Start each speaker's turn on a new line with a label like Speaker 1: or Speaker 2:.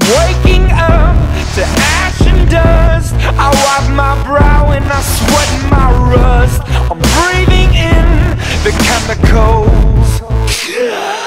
Speaker 1: waking up to ash and dust. I wipe my brow and I sweat my rust. I'm breathing in the chemicals.